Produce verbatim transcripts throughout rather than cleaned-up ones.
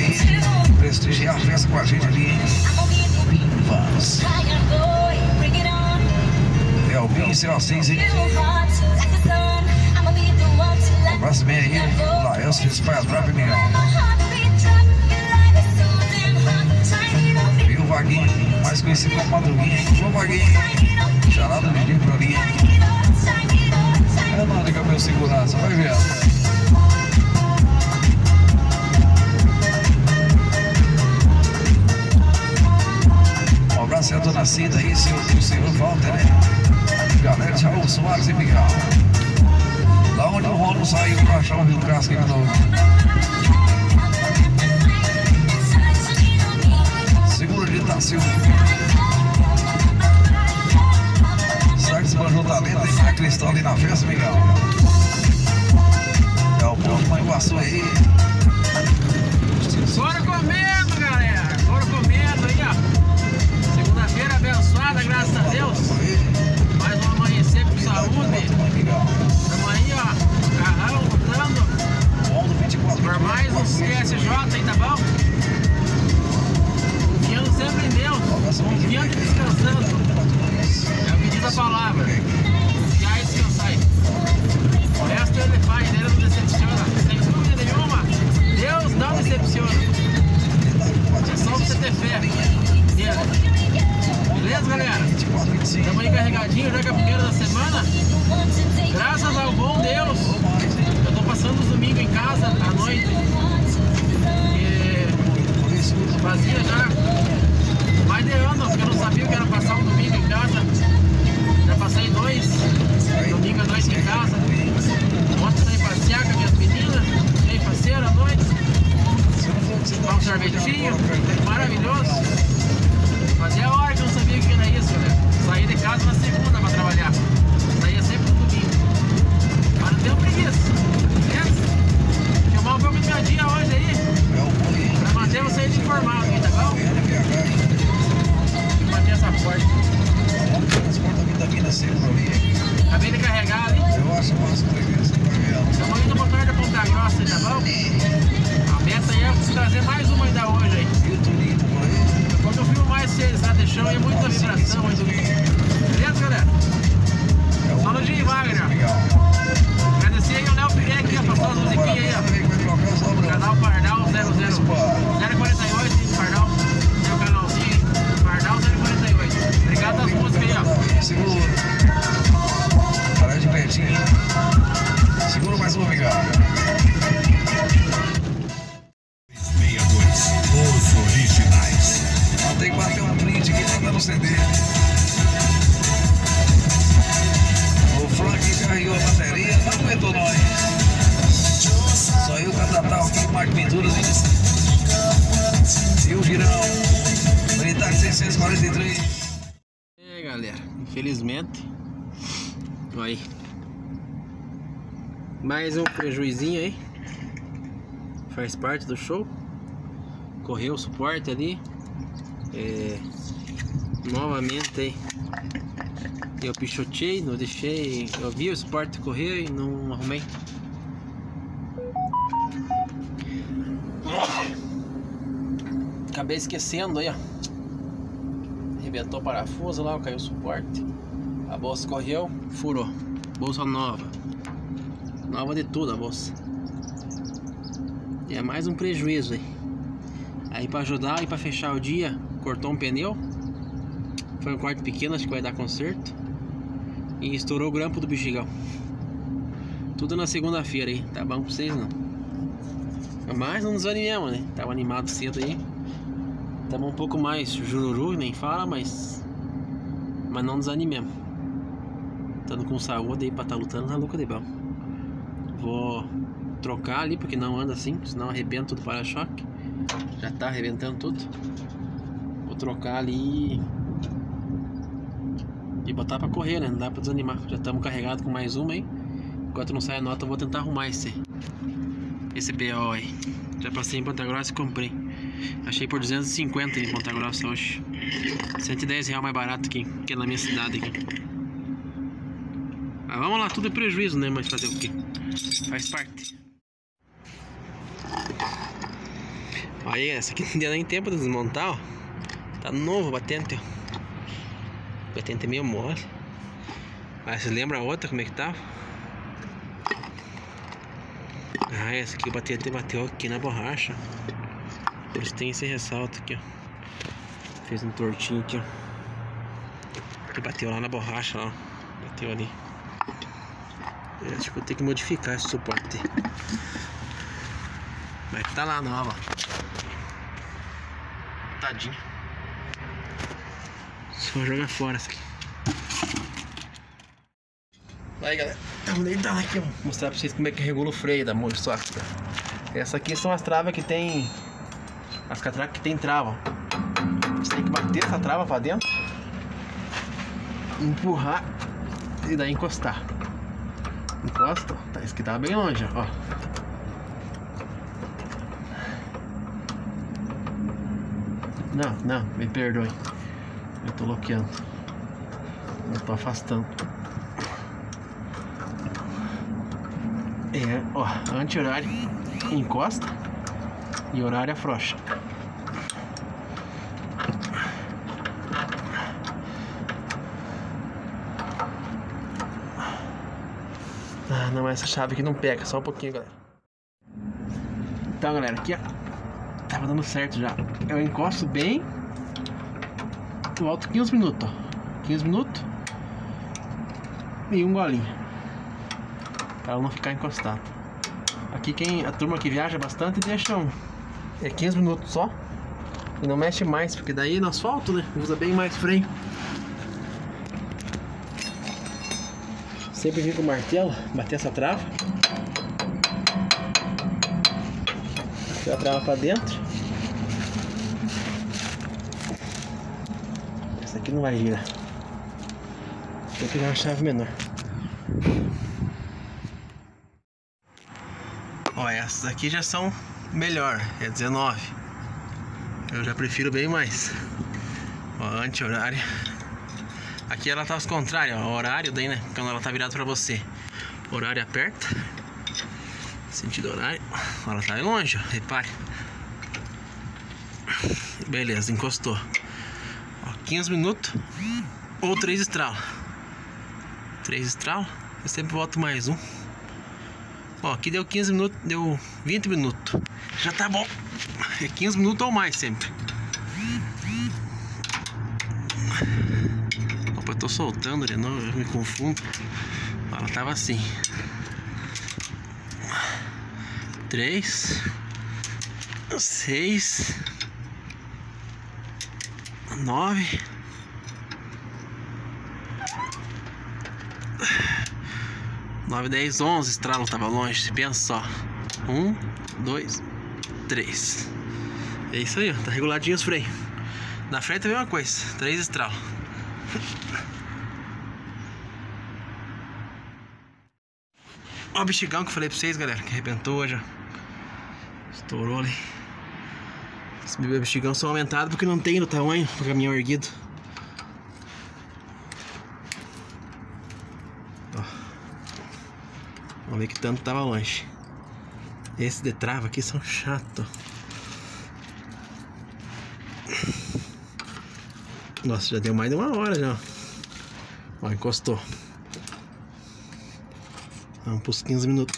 prestigiar a festa com a gente ali, hein? Vamos. Elvinho e seu Assis, hein? Um abraço bem aí, Laelcio, esse pai atrás, Miguel. E o Vaguinho, mais conhecido como Madruguinha, hein? Ô Vaguinho, charado do menino pra ali, hein? É nada que é o meu segurança, vai ver. Um abraço a dona Cida aí, seu, o senhor Walter, né? Galera, tchau, Soares e Miguel. Lá onde o Rolo saiu pra achar o Rio Casca de novo. Segura de Itacil. Será que se manjou talento aí? A Cristão ali na festa, Miguel. É o povo Mãe Guaçu aí. Bora comendo, galera. Bora comendo aí, ó. Segunda-feira abençoada, graças a Deus. Mais um amanhecer com saúde. Estamos aí, ó. Carrão, lutando. Por mais um C S J aí, tá bom? Confiando sempre em Deus. Confiando e descansando. É o pedido da palavra. Confiar e descansar aí. O resto ele faz, ele não decepciona. Sem dúvida nenhuma, Deus não decepciona. É só você ter fé. Beleza, galera? Estamos aí carregadinho, já que é a primeira da semana. Graças ao bom Deus, eu tô passando os domingos em casa à noite. E fazia já mais de ano, porque eu não sabia o que era passar um domingo em casa. Já passei dois domingos à noite em casa. Ontem saí passear com as minhas meninas, fiquei parceiro à noite. Tomar um sorvetinho, maravilhoso. Fazia hora que eu não sabia o que era isso, galera. Saía de casa na segunda pra trabalhar. Saía sempre no domingo. Mas não tenho preguiça, beleza? Filmar um pouco do meu dia hoje aí, pra manter vocês informados aí, tá bom? Vou manter essa porta. Acabei de carregar ali. Eu acho massa que estamos indo pro motor da Ponta Grossa aí, tá bom? A meta aí é trazer mais uma ainda hoje aí. Quando eu filmo mais vocês lá deixando aí muita vibração aí do vídeo. Beleza, galera? Só no Jim Wagner. Agradecer aí ao Léo Pirek, ó, passou as musiquinhas aí, ó. Canal Pardal zero zero zero quarenta e oito, Pardal. Meu canalzinho aí, Pardal zero quarenta e oito. Obrigado às músicas aí, ó. Segura. Para de pertinho. Segura mais uma, Miguel. Os originais. Tem que bater um print aqui pra dar no C D. O Frank carregou a bateria, não aguentou nós. Só eu, Catatal, aqui, o Marco Pinturas e o Girão. Militar seiscentos e quarenta e três. É, galera, infelizmente. Olha aí. Mais um prejuizinho aí. Faz parte do show. Correu o suporte ali. É, novamente aí eu pichotei, não deixei, eu vi o suporte correr e não arrumei. Acabei esquecendo aí, ó. Arrebentou o parafuso lá, caiu o suporte. A bolsa correu, furou. Bolsa nova. Nova de tudo a bolsa. E é mais um prejuízo aí. Aí pra ajudar e pra fechar o dia, cortou um pneu. Foi um corte pequeno, acho que vai dar conserto. E estourou o grampo do bexigão. Tudo na segunda-feira aí, tá bom pra vocês não? Mas não desanimamos, né? Tava animado cedo aí. Tava um pouco mais jururu, nem fala, mas... Mas não desanimemos. Tando com saúde aí pra tá lutando, tá louco de bom. Vou trocar ali, porque não anda assim, senão arrebenta tudo para-choque. Já tá arrebentando tudo. Vou trocar ali e botar pra correr, né? Não dá pra desanimar. Já estamos carregados com mais uma aí. Enquanto não sai a nota, eu vou tentar arrumar esse Esse B O aí. Já passei em Ponta Grossa e comprei. Achei por duzentos e cinquenta em Ponta Grossa hoje. cento e dez reais mais barato aqui, que é na minha cidade aqui. Mas vamos lá, tudo é prejuízo, né? Mas fazer o quê? Faz parte. Aí, essa aqui não deu nem tempo de desmontar, ó. Tá novo o batente, ó. O batente é meio mole. Mas você lembra a outra, como é que tava? Ah, essa aqui o batente bateu aqui na borracha. Por isso tem esse ressalto aqui, ó. Fez um tortinho aqui, ó. Que bateu lá na borracha, ó. Bateu ali. Eu acho que vou ter que modificar esse suporte. Mas tá lá nova. Tadinho. Só jogar fora essa aqui. Aí, galera, vamos deitar aqui, ó. Vou mostrar pra vocês como é que regula o freio da Molissoc. Essa aqui são as travas que tem. As catracas que tem trava. Você tem que bater essa trava pra dentro, empurrar e daí encostar. Encosta, tá, esse aqui tava bem longe, ó. Não, não, me perdoe. Eu tô bloqueando. Eu tô afastando. É, ó, anti-horário encosta e horário afrouxa. Ah, não, essa chave aqui não pega, só um pouquinho, galera. Então, galera, aqui, ó, tava dando certo já. Eu encosto bem, volto quinze minutos, ó. quinze minutos e um golinho, pra ela não ficar encostado. Aqui quem, a turma que viaja bastante deixa um, é quinze minutos só e não mexe mais, porque daí no asfalto, né, usa bem mais freio. Sempre vim com o martelo, bater essa trava. Bater a trava pra dentro. Essa aqui não vai girar. Tem que pegar uma chave menor. Ó, essas aqui já são melhor, é dezenove. Eu já prefiro bem mais. Ó, anti-horário. Aqui ela tá aos contrários, ó, horário daí, né? Quando ela tá virada pra você. Horário aperta. Sentido horário. Ela tá aí longe, ó, repare. Beleza, encostou. Ó, quinze minutos ou três estralos. três estralos. Eu sempre volto mais um. Ó, aqui deu quinze minutos, deu vinte minutos. Já tá bom. É quinze minutos ou mais sempre. Opa, eu tô soltando de novo, eu me confundo. Ela tava assim. Três. Seis. Nove. Nove, dez, onze estralo, tava longe. Se pensa só. Um, dois, três. É isso aí, ó. Tá reguladinho os freios. Na frente é a mesma coisa. Três estralos. Ó o bexigão que eu falei pra vocês, galera, que arrebentou hoje, ó. Estourou ali. Esses bexigão são aumentados porque não tem no tamanho do caminhão erguido. Ó. Vamos ver que tanto tava longe. Esses de trava aqui são chatos. Nossa, já deu mais de uma hora já. Ó, encostou. Vamos pros quinze minutos.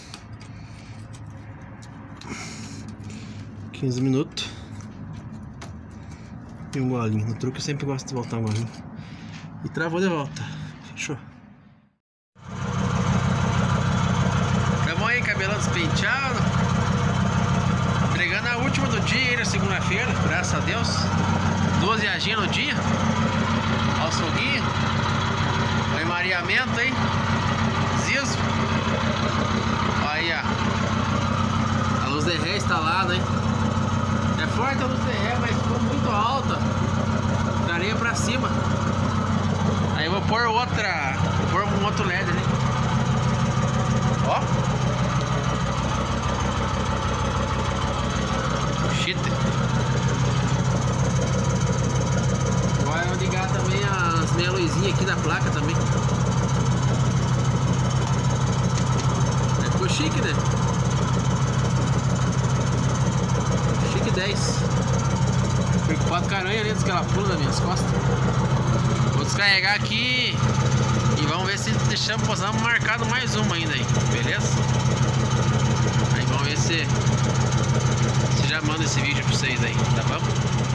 quinze minutos. E um golinho. No truque eu sempre gosto de voltar um golinho. E travou de volta. Fechou. Tá bom aí, cabelão despenteado. Entregando a última do dia aí na segunda-feira, graças a Deus. Duas viagens no dia. Olha o foguinho. O emareamento aí. Ziso. Aí, ó. A luz de ré instalada, hein? É forte a luz de ré, mas ficou muito alta. Da areia pra cima. Aí eu vou pôr outra. Vou pôr um outro L E D ali. Ó. Shit. Agora eu vou ligar também as meia luzinhas aqui da placa também. Ficou chique, né? Chique vocês. Preocupado com a aranha ali, que ela pula nas minhas costas. Vou descarregar aqui e vamos ver se deixamos, possamos marcado mais uma ainda aí, beleza? Aí vamos ver se, se já manda esse vídeo pra vocês aí, tá bom?